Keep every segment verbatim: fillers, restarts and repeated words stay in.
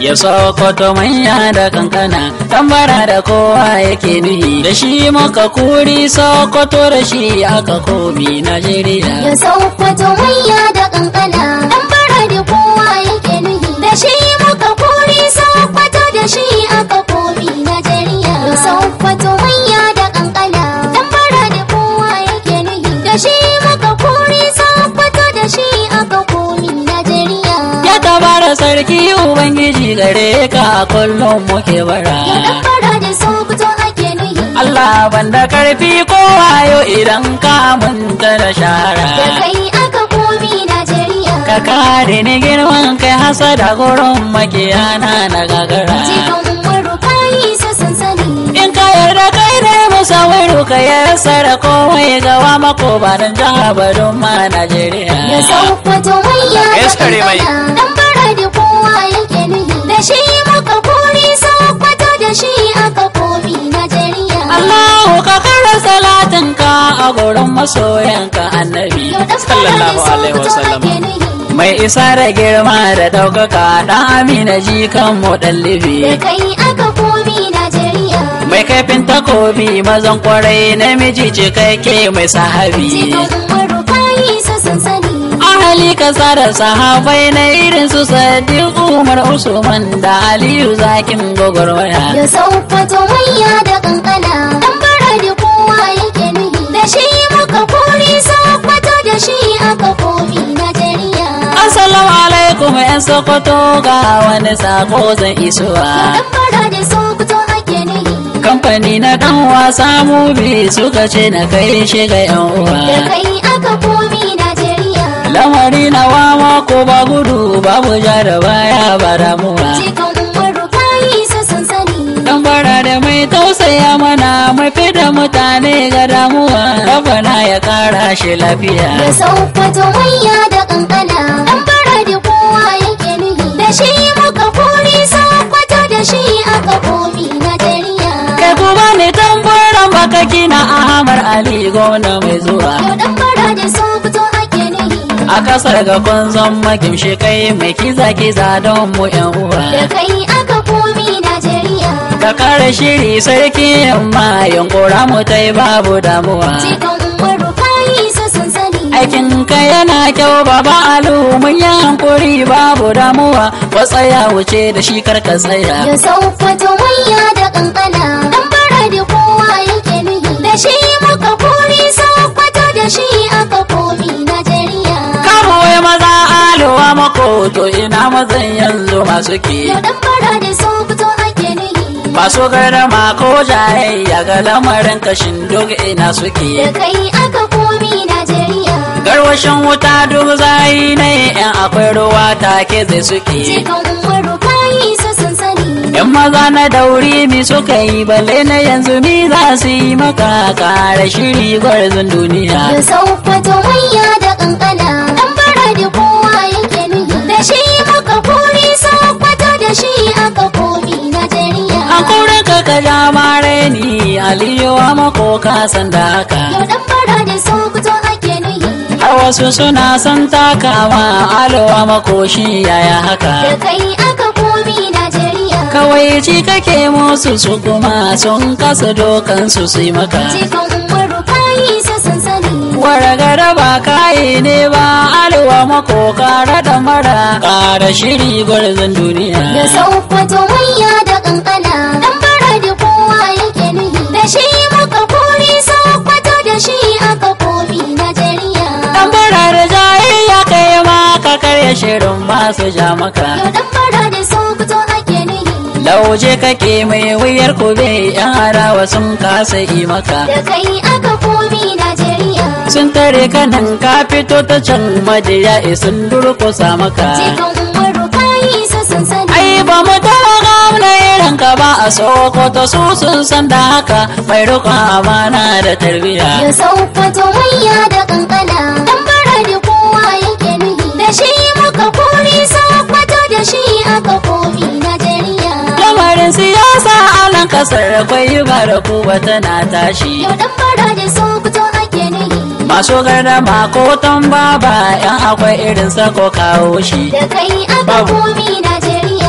Ya Sokoto manya da kankana, tambara da kowa yake nuhi. Da shi muka kuri Sokoto, da shi aka komi Najeriya. Ya Sokoto manya da kankana, tambara da kowa yake nuhi. Da shi muka kuri Sokoto, da shi aka komi Najeriya. Ya Sokoto manya da kankana, tambara da kowa yake nuhi. Da shi muka kuri Sokoto, da shi aka komi Najeriya. Ya tabara sarki Ubangiji gare ka kullum muke bara. Ya tambara da Sokoto ake nuhi. Allah banda karfi ko wayo idan ka munta da shara. Da kai aka komi Najeriya. Ka kare ni girman kai hasada gurin makiyana na gagara. Cikin umaru kayi su sun sani. In ka yarda kai ne musawiru ka yassara komai gawa mako ba don jihar Badun ma Najeriya. Ya Sokoto manya da kankana, tambara da kowa yake nuhi. Da shi muka kori Sokoto, da shi aka komi Najeriya. Allahu ka kara salatinka a gurin masoyanka annabi sallallahu alaihi wasallam. Mai isa da girma da ɗaukaka ɗan Amina jikan mu ɗallibi. Da kai aka komi Najeriya. Mai kaifin takobi mazan kwarai namiji cikakke mai sahabi. Cikin umaru kayi su sun sani. Ahali kasa da sahabai na irin su Sadiq Umar Usman da Aliyu zakin gwagwarmaya. Ya Sokoto manya da kankana, tambara da kowa yake nuhi. Da shi muka kori Sokoto, da shi aka komi Najeriya. Assalamu alaikum yan Sokoto, ga wani sako zan isuwa. Tambara da Sokoto ake nuhi. Kamfani na dan wasa mubi suka ce na kai shi ga yan uwa. Da kai aka komi Najeriya. Lamari na wama ko ba gudu babu ja da baya ba damuwa. Cikin umaru kayi su sun sani. Dan bara da mai tausaya mana mai fida mutane ga damuwa. Rabbana ya kara shi lafiya. Ya Sokoto manya da kankana, tambara da kowa yake nuhi. Da shi muka kori Sokoto, da shi aka komi Najeriya. Kai kuma ne tambaran baka kina Ahmad Ali gona mai zuwa. Yau tambara da Sokoto ake nuhi. A kasar ga kun zan makimshi kai mai kiza kiza don mu yan uwa. Da kai aka komi Najeriya. Ka kare shiri sarki yamma yunkura mu tai babu damuwa. Cikin umaru kayi su sun sani. Aikin ka yana kyau baba alu mun yi hankuri babu damuwa. Wasa ya wuce da shi karka tsaya. Ya Sokoto manya da kankana, tambara da kowa yake nuhi. Da shi muka kori Sokoto, da shi aka komi Najeriya. Kawai maza aluwa mako to ina mazan yanzu masu ke. Yau tambara da Sokoto ake nuhi. Masu garama ko jayayya ga lamarin kashin duk ina suke. Da kai aka komi Najeriya. Garwashin wuta duk zai ne yan akwai ruwa take zai suke. Cikin umaru kayi su sun sani. Yan maza na dauri mi suka yi balle na yanzu mi za su yi maka kare shiri gwarzon duniya. Ya Sokoto manya da kankana, tambara da kowa yake nuhi. Da shi muka kori Sokoto, da shi aka komi Najeriya. An kore ka ka ja mare ni Aliyu a mako ka san da haka. Yau tambara da Sokoto ake nuhi. Har wasu suna son takawa alowa makoshi yaya haka. Da kai aka komi Najeriya. Kawai ci kake musu su kuma sun kasa dokan su su yi maka. Cikin umaru kayi su sun sani. Waragara ba kayi ne ba alowa mako kara da mara kara shiri gwarzon duniya. Ya Sokoto manya da kankana, tambara da kowa yake nuhi. Da shi muka kori Sokoto, da shi aka komi Najeriya. Tambara da jayayya kai ma ka karya shirin masu ja maka. Yau tambara da Sokoto ake nuhi. Lauje kake mai wuyar kube yan harawa sun kasa yi maka. Da kai aka komi Najeriya. Sun tare kanan ka fito ta can madiya sun durkusa maka. Cikin umaru kayi su sun sani. Ai ba mu taɓa gamna irin ka ba a Sokoto su sun san da haka mai rukun amana da tarbiyya. Ya Sokoto manya da kankana, tambara da kowa yake nuhi. Da shi muka kori Sokoto, da shi aka komi Najeriya. Lamarin siyasa alan kasar kwai ba da kuwa tana tashi. Yau tambara da Sokoto ake nuhi. Masu gardama ko baba yan akwai irin sako kawo shi. Da kai aka komi Najeriya. Mai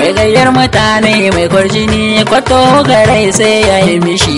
mai gayyar mutane mai kwarjini kwato garai sai ya yi mishi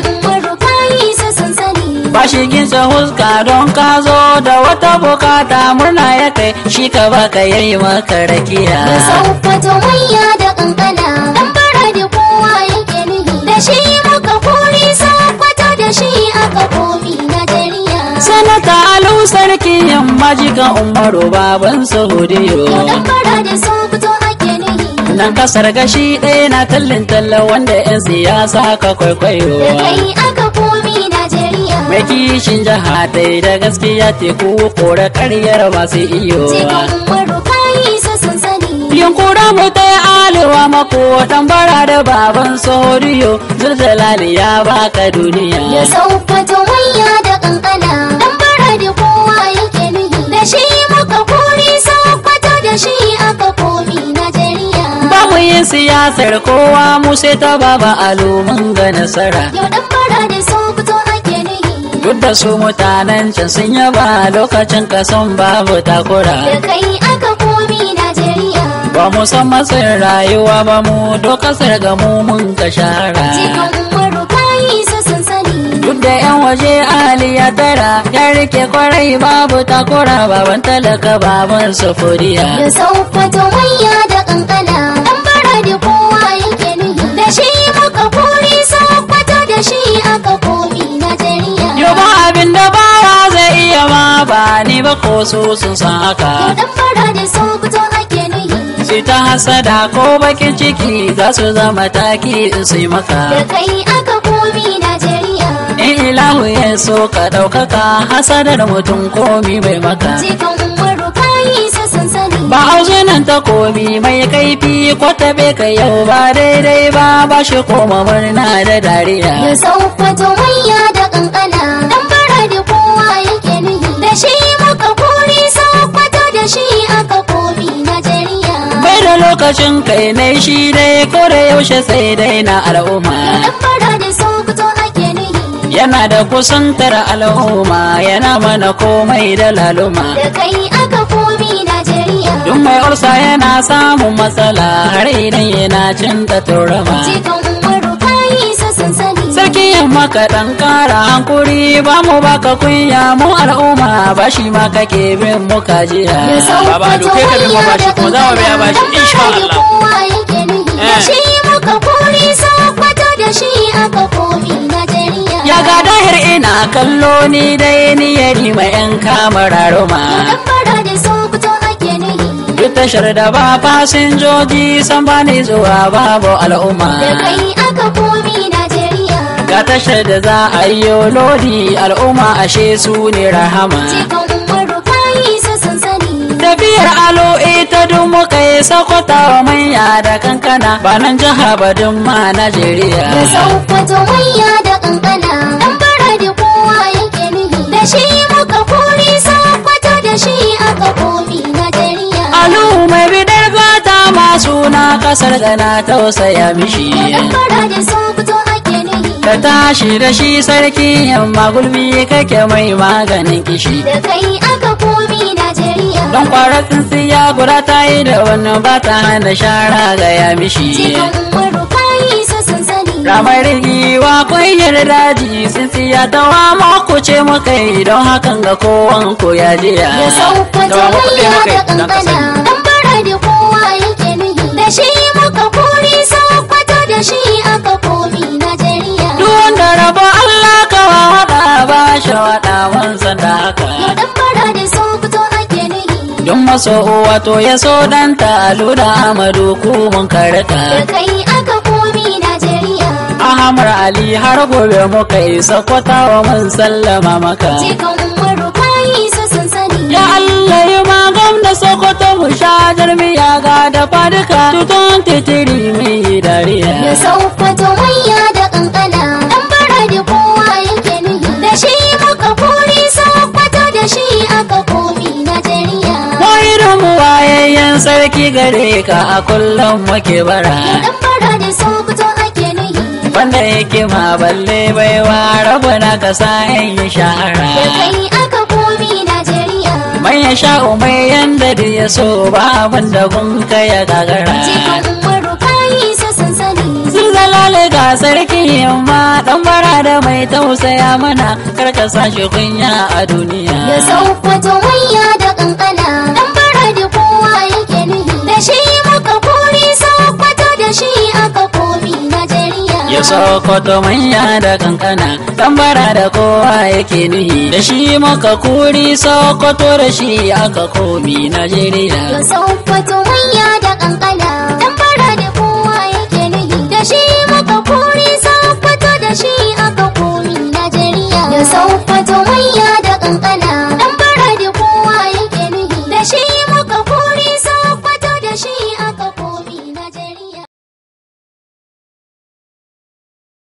ba shi ginsa huska don ka zo da wata bukata murna ya kai shi ka baka yayi maka rakiya da saufato manya da kankana dan bara da kowa yake nihi da shi muka kori saufato da shi aka komi Najeriya sanata alu sarki yamma jikan umaru baban saudiyo dan bara da saufato ake nihi nan kasar gashi ɗaya na tallin talla wanda yan siyasa ka kwaikwayo da kai aka komi Najeriya mai kishin jiha dai da gaskiya teku kore karyar masu iyo cikin umaru kayi su sun sani yankura mu ta alewa mako dan bara da baban soriyo zuljalali ya baka duniya ya saufato manya da kankana dan bara da kowa yake nihi da shi muka kori saufato da shi aka komi Najeriya ba mu yin siyasar kowa mu sai ta baba alu mun ga nasara yau dan bara da saufato ake nihi duk da su mutanen can sun yaba lokacin kason babu takura da kai aka komi Najeriya ba mu san matsayin rayuwa ba mu do kasar ga mu mun ka shara cikin umaru kayi su sun sani duk da yan waje ali ya tara ya rike kwarai babu takura baban talaka baban sufuriya da saufato manya da kankana dan bara da kowa yake nihi da shi muka kori saufato da shi aka komi Najeriya yau ba abin da bawa zai iya ma ba ni ba ko su sun san haka dan bara da saufato ake nihi sai ta hasada ko bakin ciki za su zama taki in su yi maka da kai aka komi Najeriya in ilahu ya so ka ɗaukaka hasadar mutum komi bai maka cikin umaru kayi su sun sani ba auzunan ta komi mai kaifi ko tabe ka yau ba daidai ba ba shi koma murna da dariya da saufato manya da kankana dan bara da kowa yake nihi da shi muka kori saufato da shi aka komi Najeriya bai da lokacin kai na shi dai ko da yaushe sai dai na al'umma dan bara da saufato ake nihi yana da kusantar al'umma yana mana komai da laluma da kai aka komi Najeriya duk mai ulsa yana samun matsala har idan yana cin ta turama cikin umaru kayi su sun sani sarki yamma ka dan kara hankuri ba mu baka kunya mu al'umma ba shi ma kake bin mu kajiya da saufato manya da kankana dan bara da kowa yake nihi da shi muka kori saufato da shi aka komi Najeriya ya ga dahir ina kallo ni dai ni yari mai yan kamara roma dan bara da saufato ake nihi duk tashar da ba fasinjoji san ba ni zuwa babu al'umma da kai aka komi Najeriya ga tashar da za a yi lodi al'umma ashe su ne rahama cikin umaru kayi su sun sani tafiyar alo ita duk muka yi sakwata wa manya da kankana ba nan jiha ba duk ma Najeriya da saufato manya da kankana dan bara da kowa yake nihi da shi muka kori saufato da shi aka komi Najeriya alu mai bidar gata masu na kasar gana tausaya mishi dan bara da saufato ake nihi ka tashi da shi sarki yamma gulbi kake mai maganin kishi da kai aka komi Najeriya don kwarar tsintsiya guda ta yi da wannan ba ta hana shara ga ya mishi cikin umaru kayi su sun sani ramar giwa kwayar daji tsintsiya ta wa mako ce muka yi don hakan ga kowan ko ya jiya da saufato manya da kankana dan bara da kowa yake nihi da shi muka kori saufato da shi aka komi Najeriya duk wanda rabo Allah ka wada ba shi wada wansan da haka dan bara da saufato ake nihi don maso wato ya so dan talu da amadu ku mun karka da kai aka komi Najeriya Ahmad Ali har gobe muka isa kwatawa mun sallama maka cikin umaru kayi su sun sani ya Allah yi magam da Sokoto mu sha jarmiya ga da faduka tutun titiri mai dariya da saufato manya da kankana dan bara da kowa yake nihi da shi muka kori saufato da shi aka komi Najeriya wayar mu wayayyen sarki gare ka a kullum muke bara dan bara da saufato ake nihi wanda yake ma balle baiwa rabana ka sa yin shahara da kai aka komi Najeriya mai ya sha umai yanda da ya so ba abin da gun ka ya gagara cikin umaru ga sarki yamma dan bara da mai tausaya mana karka sashi kunya a duniya da Sokoto manya da kankana dan bara da kowa yake nuhi da shi muka kori Sokoto da shi aka komi Najeriya ya Sokoto manya da kankana dan bara da kowa yake nuhi da shi muka kuri Sokoto da shi aka komi Najeriya da Sokoto